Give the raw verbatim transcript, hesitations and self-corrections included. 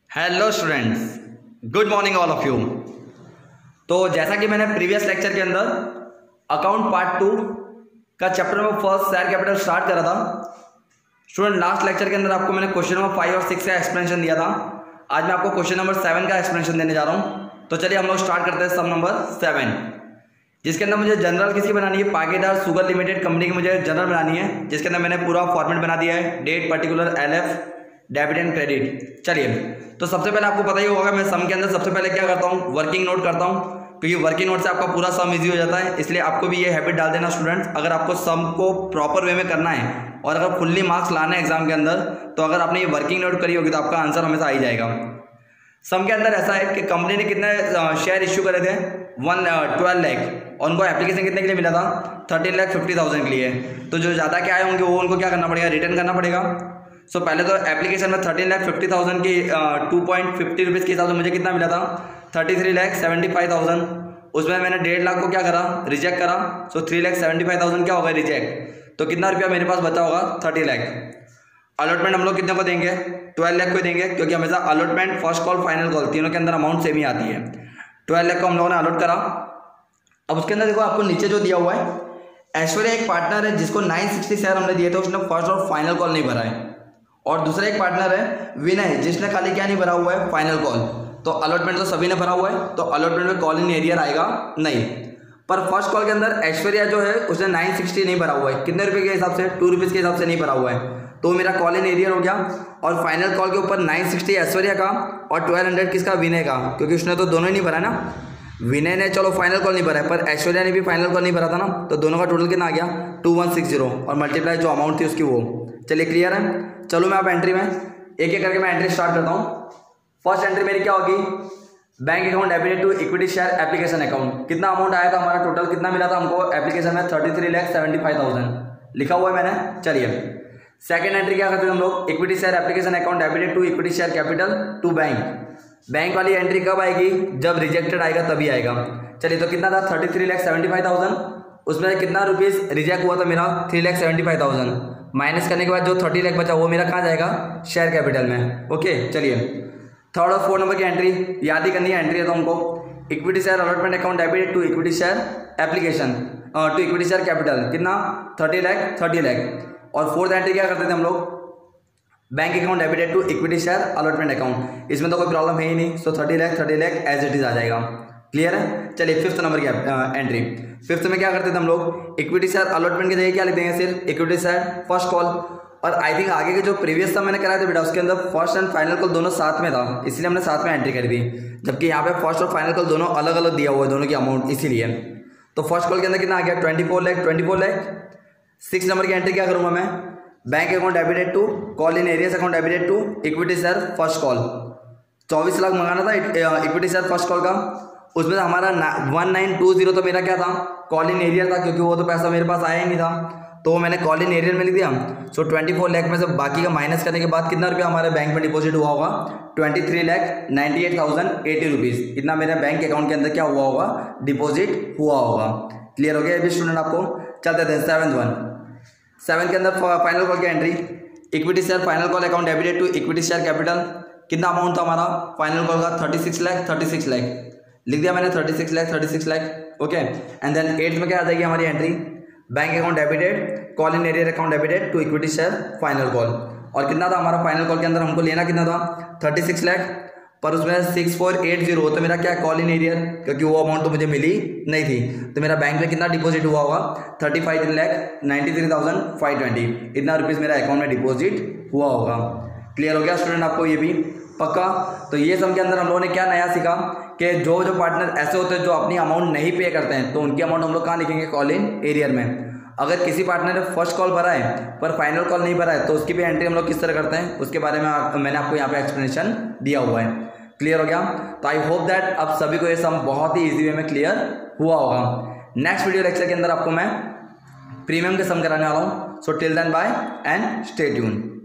Hello students, good morning all of you. तो जैसा कि मैंने प्रीवियस लेक्चर के अंदर अकाउंट पार्ट टू का chapter number first share capital start करा था स्टूडेंट। लास्ट लेक्चर के अंदर आपको मैंने क्वेश्चन नंबर फाइव और सिक्स का एक्सप्लेनेशन दिया था। आज मैं आपको क्वेश्चन नंबर सेवन का एक्सप्लेनेशन देने जा रहा हूँ। तो चलिए हम लोग स्टार्ट करते हैं सम नंबर सेवन, जिसके अंदर मुझे जनरल किसकी बनानी है, पाकेदार शुगर लिमिटेड कंपनी की मुझे जनरल बनानी है, जिसके अंदर मैंने पूरा फॉर्मेट बना दिया है, date, particular, L F, debit and credit. चलिए, तो सबसे पहले आपको पता ही होगा मैं सम के अंदर सबसे पहले क्या करता हूँ, वर्किंग नोट करता हूँ, क्योंकि वर्किंग नोट से आपका पूरा सम इजी हो जाता है। इसलिए आपको भी ये हैबिट डाल देना स्टूडेंट्स। अगर आपको सम को प्रॉपर वे में करना है और अगर फुल्ली मार्क्स लाना है एग्जाम के अंदर, तो अगर आपने ये वर्किंग नोट करी होगी तो आपका आंसर हमेशा आ ही जाएगा। सम के अंदर ऐसा है कि कंपनी ने कितने शेयर इश्यू करे थे, वन ट्वेल्व लैख, और उनको एप्लीकेशन कितने के लिए मिला था, थर्टीन लैख फिफ्टी थाउजेंड के लिए। तो जो ज़्यादा क्या आए होंगे वो उनको क्या करना पड़ेगा, रिटर्न करना पड़ेगा। सो so, पहले तो एप्लीकेशन में थर्टीन लैख फिफ्टी थाउजेंड की टू पॉइंट फिफ्टी रुपीज़ के हिसाब से मुझे कितना मिला था, thirty three lakh seventy five thousand. उसमें मैंने डेढ़ लाख को क्या करा, रिजेक्ट करा। So three lakh seventy five thousand क्या होगा, रिजेक्ट। तो कितना रुपया मेरे पास बचा होगा, थर्टी लैख। अलॉटमेंट हम लोग कितने को देंगे, ट्वेल्व लाख को देंगे, क्योंकि हमेशा allotment, first call, final call तीनों के अंदर अमाउंट सेम ही आती है। ट्वेल्व लाख को हम लोगों ने अलॉट करा। अब उसके अंदर देखो आपको नीचे जो दिया हुआ है, ऐश्वर्या एक पार्टनर है जिसको नाइन सिक्सटी शेयर हमने दिए थे, उसने फर्स्ट और फाइनल कॉल नहीं भरा है। और दूसरा एक पार्टनर है विनय, जिसने खाली क्या नहीं भरा हुआ है, फाइनल कॉल। तो अलॉटमेंट तो सभी ने भरा हुआ है, तो अलॉटमेंट में कॉल इन एरियर आएगा नहीं। पर फर्स्ट कॉल के अंदर ऐश्वर्या जो है उसने नाइन सिक्सटी नहीं भरा हुआ है, कितने रुपए के हिसाब से, टू रुपीज़ के हिसाब से नहीं भरा हुआ है, तो मेरा कॉल इन एरियर हो गया। और फाइनल कॉल के ऊपर नाइन सिक्सटी ऐश्वर्या का और ट्वेल्व हंड्रेड किसका, विनय का, क्योंकि उसने तो दोनों ही नहीं भरा ना। विनय ने चलो फाइनल कॉल नहीं भरा है, पर ऐश्वर्या ने भी फाइनल कॉल नहीं भरा था ना, तो दोनों का टोटल कितना आ गया, टू वन सिक्स जीरो, और मल्टीप्लाई जो अमाउंट थी उसकी वो। चलिए क्लियर है। चलो मैं आप एंट्री में एक एक करके मैं एंट्री स्टार्ट करता हूँ। फर्स्ट एंट्री मेरी क्या होगी, bank account debited to equity share application account. कितना अमाउंट आया था हमारा, टोटल कितना मिला था हमको एप्लीकेशन में, thirty three lakh seventy five thousand लिखा हुआ है मैंने। चलिए सेकंड एंट्री क्या करते हैं हम लोग, equity share application account debited to equity share capital to bank. Bank वाली एंट्री कब आएगी, जब रिजेक्टेड आएगा तभी आएगा। चलिए, तो कितना था, thirty three lakh seventy five thousand, उसमें कितना रुपीज़ रिजेक्ट हुआ था मेरा, three lakh seventy five thousand, minus करने के बाद जो थर्टी लैख बचा वो मेरा कहाँ जाएगा, शेयर कैपिटल में। ओके चलिए, थर्ड और फोर्थ नंबर की एंट्री याद ही करनी है एंट्री है तो हमको, equity share allotment account debited to equity share application to equity share capital, कितना, थर्टी लैख थर्टी लैख। और फोर्थ एंट्री क्या करते थे हम लोग, bank account debited to equity share allotment account. इसमें तो कोई प्रॉब्लम है ही नहीं, so thirty lakh thirty lakh as it is आ जाएगा। क्लियर है। चलिए फिफ्थ नंबर की एंट्री, फिफ्थ में क्या करते थे हम लोग, इक्विटी शेयर अलॉटमेंट की जगह क्या लिखते हैं, सिर्फ इक्विटी शेयर फर्स्ट कॉल। और आई थिंक आगे के जो प्रीवियस था मैंने कराया था बेटा, उसके अंदर फर्स्ट एंड फाइनल कॉल दोनों साथ में था, इसलिए हमने साथ में एंट्री करी थी, जबकि यहाँ पे फर्स्ट और फाइनल कॉल दोनों अलग अलग दिया हुआ है, दोनों की अमाउंट, इसीलिए। तो फर्स्ट कॉल के अंदर कितना आ गया, twenty four lakh twenty four lakh. Six number की एंट्री क्या करूँगा मैं, bank account debited to call in arrears account debited to equity share first call. चौबीस लाख मंगाना था इक्विटी शेयर फर्स्ट कॉल का, उसमें हमारा वन नाइन टू जीरो तो मेरा क्या था, कॉल इन एरियर था, क्योंकि वो तो पैसा मेरे पास आया ही नहीं था, तो मैंने कॉल इन एरियर में लिख दिया। सो ट्वेंटी फोर लैख में से बाकी का माइनस करने के बाद कितना रुपया हमारे बैंक में डिपॉजिट हुआ होगा, twenty three lakh ninety eight thousand eighty rupees. इतना मेरे बैंक अकाउंट के अंदर क्या हुआ होगा, डिपॉजिट हुआ होगा। क्लियर हो गया अभी स्टूडेंट आपको। चलते थे सेवन्थ वन, सेवन के अंदर फाइनल कॉल की entry, equity share final call account debited to equity share capital. कितना अमाउंट था हमारा फाइनल कॉल का, thirty six lakh thirty six lakh लिख दिया मैंने, thirty six lakh thirty six lakh. Okay, and then eighth में क्या आ जाएगी हमारी entry, bank account debited call in arrear account debited to equity share final call. और कितना था हमारा फाइनल कॉल के अंदर, हमको लेना कितना था, थर्टी सिक्स लैख, पर उसमें सिक्स फोर एट जीरो, तो मेरा क्या कॉल इन एरियर, क्योंकि वो अमाउंट तो मुझे मिली नहीं थी, तो मेरा बैंक में कितना डिपॉजिट हुआ होगा, thirty five lakh ninety three thousand five twenty. इतना रुपीज़ मेरा अकाउंट में डिपॉजिट हुआ होगा। क्लियर हो गया स्टूडेंट आपको ये भी पक्का। तो ये सम के अंदर हम लोगों ने क्या नया सीखा कि जो जो पार्टनर ऐसे होते हैं जो अपनी अमाउंट नहीं पे करते हैं, तो उनकी अमाउंट हम लोग कहाँ लिखेंगे, कॉल इन एरियर में। अगर किसी पार्टनर ने फर्स्ट कॉल भरा है पर फाइनल कॉल नहीं भरा है, तो उसकी भी एंट्री हम लोग किस तरह करते हैं, उसके बारे में आ, मैंने आपको यहाँ पे एक्सप्लेनेशन दिया हुआ है। क्लियर हो गया। तो आई होप दैट अब सभी को ये सम बहुत ही इजी वे में क्लियर हुआ होगा। नेक्स्ट वीडियो लेक्चर के अंदर आपको मैं प्रीमियम के सम कराने वाला हूँ। So till then bye and stay tune.